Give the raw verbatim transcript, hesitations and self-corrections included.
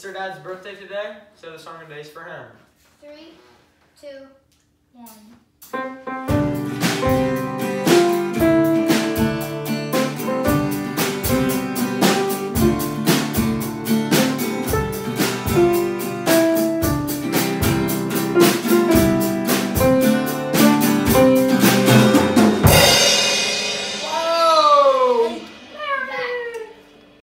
It's her dad's birthday today, so the song of the day is for him. Three, two, one.